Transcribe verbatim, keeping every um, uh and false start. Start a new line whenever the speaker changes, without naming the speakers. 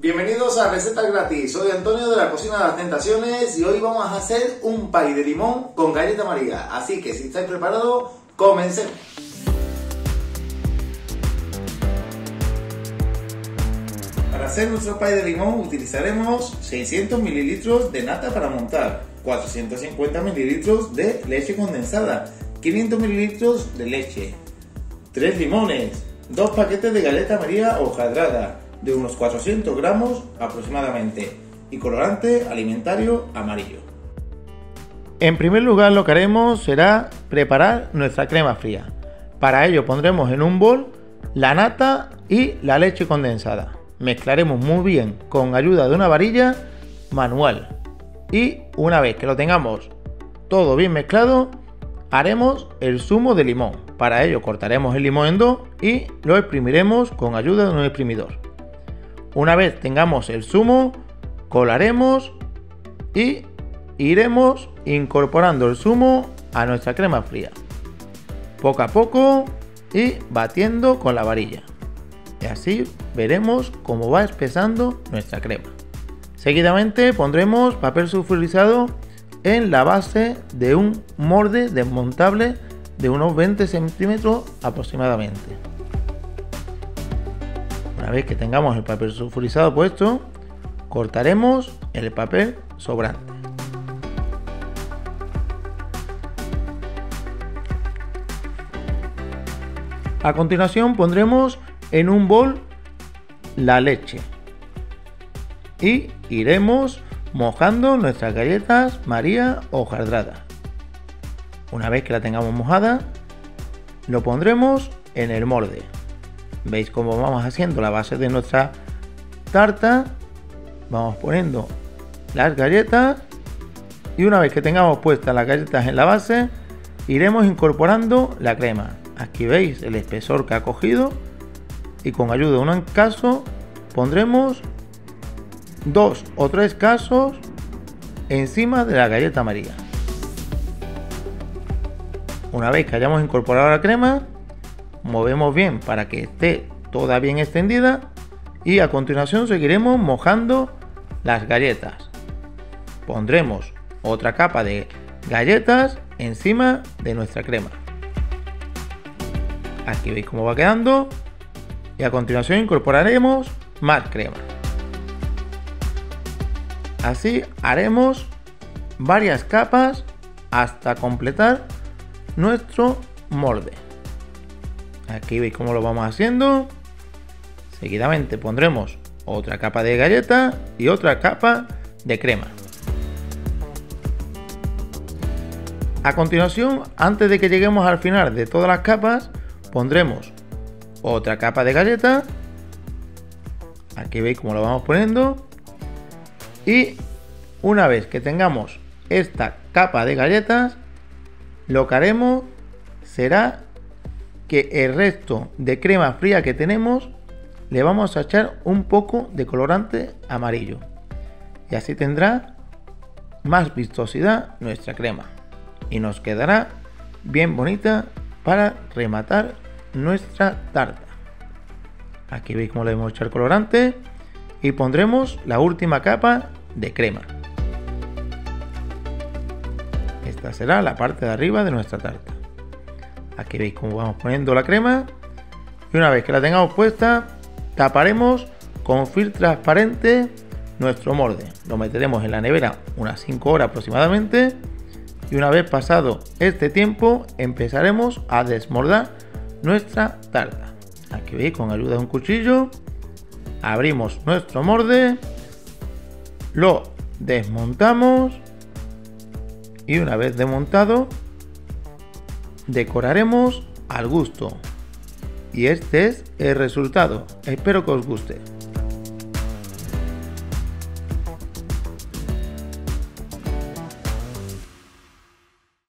Bienvenidos a Recetas Gratis, soy Antonio de la Cocina de las Tentaciones y hoy vamos a hacer un pay de limón con galleta María, así que si estáis preparados, comencemos. Para hacer nuestro pay de limón utilizaremos seiscientos mililitros de nata para montar, cuatrocientos cincuenta mililitros de leche condensada, quinientos mililitros de leche, tres limones, dos paquetes de galleta María hojaldrada de unos cuatrocientos gramos aproximadamente y colorante alimentario amarillo. En primer lugar, lo que haremos será preparar nuestra crema fría. Para ello pondremos en un bol la nata y la leche condensada. Mezclaremos muy bien con ayuda de una varilla manual y una vez que lo tengamos todo bien mezclado, haremos el zumo de limón. Para ello cortaremos el limón en dos y lo exprimiremos con ayuda de un exprimidor. Una vez tengamos el zumo, colaremos y iremos incorporando el zumo a nuestra crema fría, poco a poco y batiendo con la varilla. Y así veremos cómo va espesando nuestra crema. Seguidamente pondremos papel sulfurizado en la base de un molde desmontable de unos veinte centímetros aproximadamente. Una vez que tengamos el papel sulfurizado puesto, cortaremos el papel sobrante. A continuación pondremos en un bol la leche y iremos mojando nuestras galletas María hojaldrada. Una vez que la tengamos mojada, lo pondremos en el molde. Veis cómo vamos haciendo la base de nuestra tarta. Vamos poniendo las galletas y una vez que tengamos puestas las galletas en la base, iremos incorporando la crema. Aquí veis el espesor que ha cogido y con ayuda de un caso pondremos dos o tres casos encima de la galleta María. Una vez que hayamos incorporado la crema, movemos bien para que esté toda bien extendida y a continuación seguiremos mojando las galletas. Pondremos otra capa de galletas encima de nuestra crema. Aquí veis cómo va quedando y a continuación incorporaremos más crema. Así haremos varias capas hasta completar nuestro molde. Aquí veis cómo lo vamos haciendo. Seguidamente pondremos otra capa de galleta y otra capa de crema. A continuación, antes de que lleguemos al final de todas las capas, pondremos otra capa de galleta. Aquí veis cómo lo vamos poniendo. Y una vez que tengamos esta capa de galletas, lo que haremos será que el resto de crema fría que tenemos le vamos a echar un poco de colorante amarillo y así tendrá más vistosidad nuestra crema y nos quedará bien bonita para rematar nuestra tarta. Aquí veis cómo le vamos a echar colorante y pondremos la última capa de crema. Esta será la parte de arriba de nuestra tarta. Aquí veis cómo vamos poniendo la crema y una vez que la tengamos puesta, taparemos con film transparente nuestro molde. Lo meteremos en la nevera unas cinco horas aproximadamente y una vez pasado este tiempo empezaremos a desmoldar nuestra tarta. Aquí veis, con ayuda de un cuchillo abrimos nuestro molde, lo desmontamos y una vez desmontado decoraremos al gusto y este es el resultado. Espero que os guste.